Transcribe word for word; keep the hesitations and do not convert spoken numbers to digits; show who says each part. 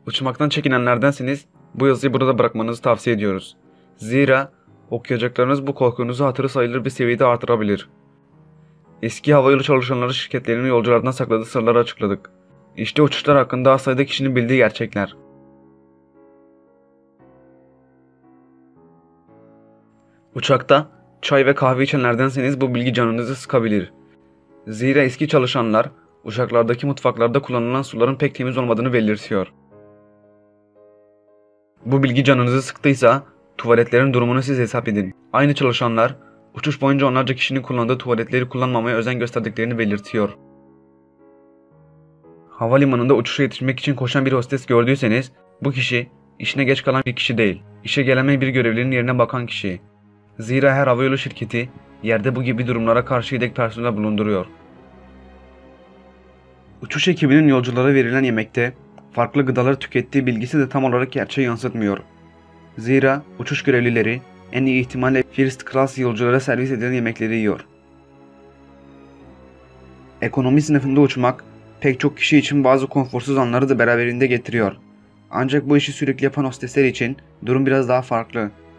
Speaker 1: Uçmaktan çekinenlerdenseniz bu yazıyı burada bırakmanızı tavsiye ediyoruz. Zira okuyacaklarınız bu korkunuzu hatırı sayılır bir seviyede artırabilir. Eski havayolu çalışanları şirketlerinin yolculardan sakladığı sırları açıkladık. İşte uçuşlar hakkında az sayıda kişinin bildiği gerçekler. Uçakta çay ve kahve içenlerdenseniz bu bilgi canınızı sıkabilir. Zira eski çalışanlar uçaklardaki mutfaklarda kullanılan suların pek temiz olmadığını belirtiyor. Bu bilgi canınızı sıktıysa tuvaletlerin durumunu siz hesap edin. Aynı çalışanlar uçuş boyunca onlarca kişinin kullandığı tuvaletleri kullanmamaya özen gösterdiklerini belirtiyor. Havalimanında uçuşa yetişmek için koşan bir hostes gördüyseniz bu kişi işine geç kalan bir kişi değil, işe gelemeyen bir görevlinin yerine bakan kişi. Zira her havayolu şirketi yerde bu gibi durumlara karşı yedek personel bulunduruyor. Uçuş ekibinin yolculara verilen yemekte farklı gıdaları tükettiği bilgisi de tam olarak gerçeği yansıtmıyor. Zira uçuş görevlileri en iyi ihtimalle first class yolculara servis edilen yemekleri yiyor. Ekonomi sınıfında uçmak pek çok kişi için bazı konforsuz anları da beraberinde getiriyor. Ancak bu işi sürekli yapan hostesler için durum biraz daha farklı.